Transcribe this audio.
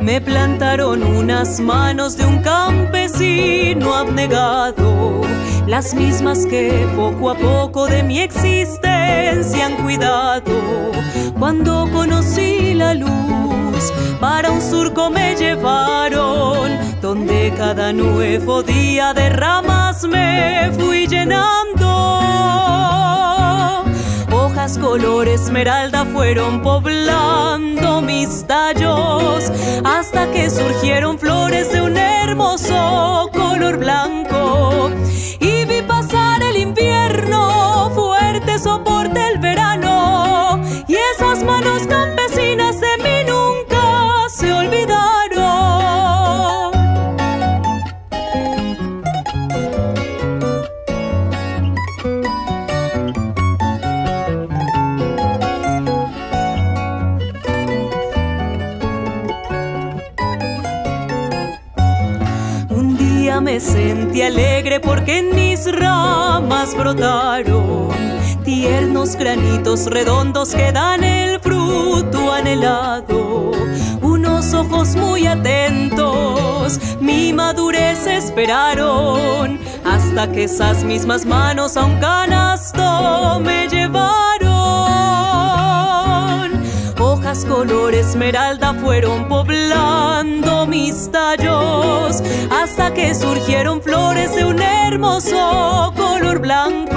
me plantaron unas manos de un campesino abnegado, las mismas que poco a poco de mi existencia han cuidado. Cuando conocí la luz, para un surco me llevaron, donde cada nuevo día de ramas me fui llenando. Hojas color esmeralda fueron poblando mis tallos, hasta que surgieron flores de un hermoso color blanco. Y vi pasar el invierno, fuerte soporte el verano, y esas manos campesinas de mí nunca se olvidaron. Me sentí alegre porque en mis ramas brotaron tiernos granitos redondos que dan el fruto anhelado. Unos ojos muy atentos mi madurez esperaron, hasta que esas mismas manos a un canasto me llevaron. Hojas color esmeralda fueron poblando mis tallos, hasta que surgieron flores de un hermoso color blanco.